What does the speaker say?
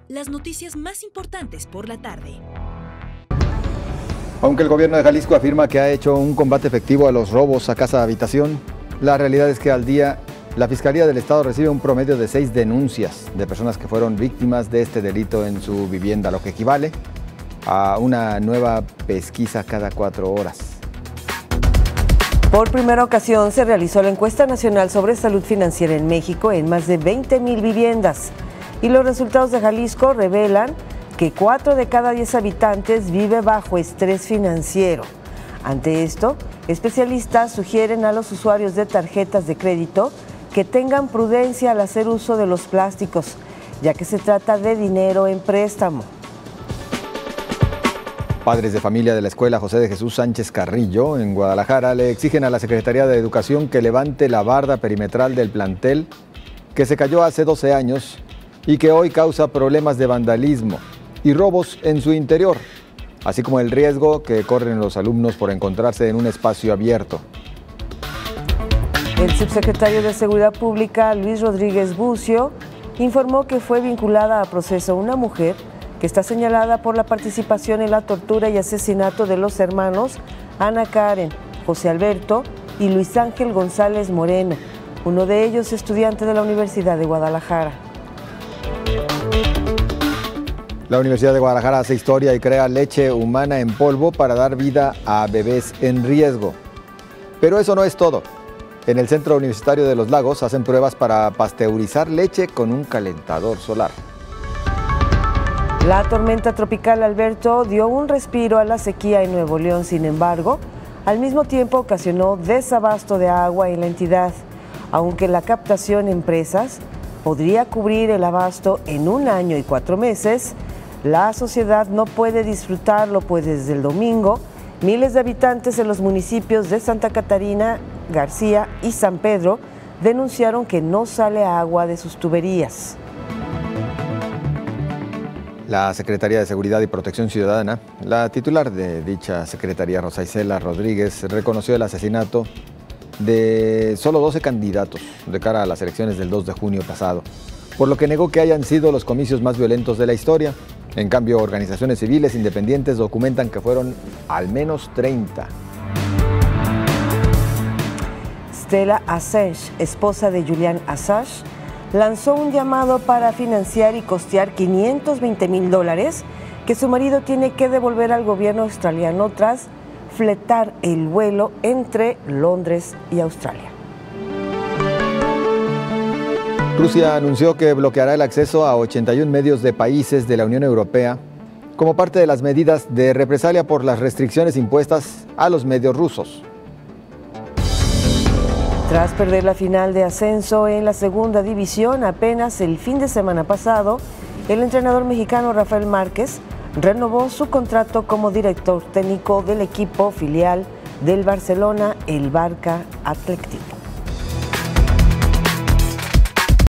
las noticias más importantes por la tarde. Aunque el gobierno de Jalisco afirma que ha hecho un combate efectivo a los robos a casa-habitación, la realidad es que al día la Fiscalía del Estado recibe un promedio de 6 denuncias de personas que fueron víctimas de este delito en su vivienda, lo que equivale a una nueva pesquisa cada 4 horas. Por primera ocasión se realizó la encuesta nacional sobre salud financiera en México en más de 20,000 viviendas y los resultados de Jalisco revelan que 4 de cada 10 habitantes vive bajo estrés financiero. Ante esto, especialistas sugieren a los usuarios de tarjetas de crédito que tengan prudencia al hacer uso de los plásticos, ya que se trata de dinero en préstamo. Padres de familia de la escuela José de Jesús Sánchez Carrillo, en Guadalajara, le exigen a la Secretaría de Educación que levante la barda perimetral del plantel que se cayó hace 12 años y que hoy causa problemas de vandalismo y robos en su interior, así como el riesgo que corren los alumnos por encontrarse en un espacio abierto. El subsecretario de Seguridad Pública, Luis Rodríguez Bucio, informó que fue vinculada a proceso una mujer que está señalada por la participación en la tortura y asesinato de los hermanos Ana Karen, José Alberto y Luis Ángel González Moreno, uno de ellos estudiante de la Universidad de Guadalajara. La Universidad de Guadalajara hace historia y crea leche humana en polvo para dar vida a bebés en riesgo. Pero eso no es todo. En el Centro Universitario de los Lagos hacen pruebas para pasteurizar leche con un calentador solar. La tormenta tropical Alberto dio un respiro a la sequía en Nuevo León, sin embargo, al mismo tiempo ocasionó desabasto de agua en la entidad, aunque la captación en presas podría cubrir el abasto en 1 año y 4 meses, la sociedad no puede disfrutarlo, pues desde el domingo, miles de habitantes en los municipios de Santa Catarina, García y San Pedro denunciaron que no sale agua de sus tuberías. La Secretaría de Seguridad y Protección Ciudadana, la titular de dicha secretaría, Rosa Isela Rodríguez, reconoció el asesinato de solo 12 candidatos de cara a las elecciones del 2 de junio pasado, por lo que negó que hayan sido los comicios más violentos de la historia. En cambio, organizaciones civiles independientes documentan que fueron al menos 30. Stella Assange, esposa de Julian Assange, lanzó un llamado para financiar y costear $520,000 que su marido tiene que devolver al gobierno australiano tras fletar el vuelo entre Londres y Australia. Rusia anunció que bloqueará el acceso a 81 medios de países de la Unión Europea como parte de las medidas de represalia por las restricciones impuestas a los medios rusos. Tras perder la final de ascenso en la segunda división apenas el fin de semana pasado, el entrenador mexicano Rafael Márquez renovó su contrato como director técnico del equipo filial del Barcelona, el Barça Athletic.